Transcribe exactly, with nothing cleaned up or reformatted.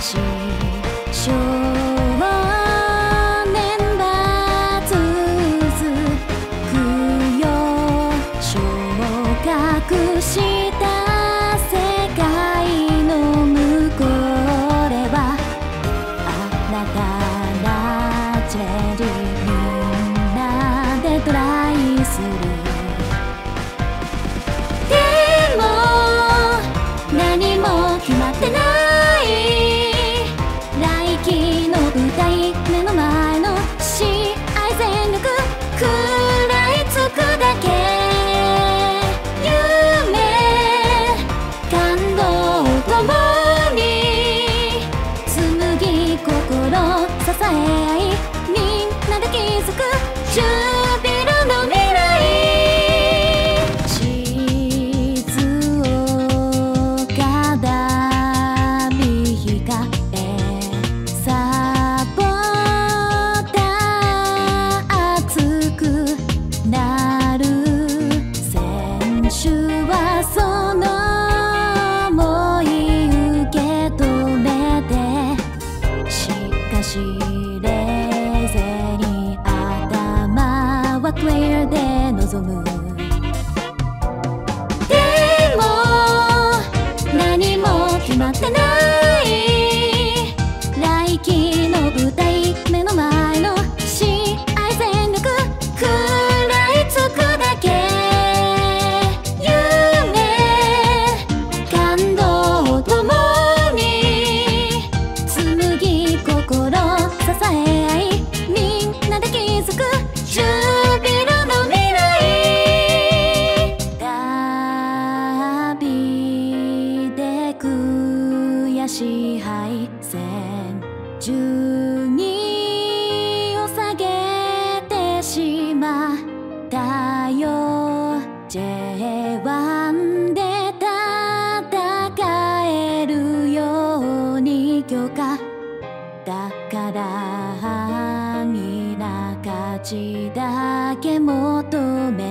し少年は続くよ昇格した世界の向こうでは新たなチェンジみんなでトライする。でも何も決まってない来季の舞台、目の前の試合全力食らいつくだけ。夢感動ともに紡ぎ心支え合いみんなで築くジュビロの未来。静岡ダービー控えサポーター熱くなる選手はその想い受け止めて、しかし冷静に頭はクリアで臨む。でも何も決まってない来季の舞台、目の前の試合全力食らいつくだけ。夢感動ともに紡ぎ心支え合いみんなで築くジュビロの未来。ダービーで悔しい敗戦、順位を下げてしまったよ。 ジェイワン で戦えるように強化だから安易な勝ちだけ求め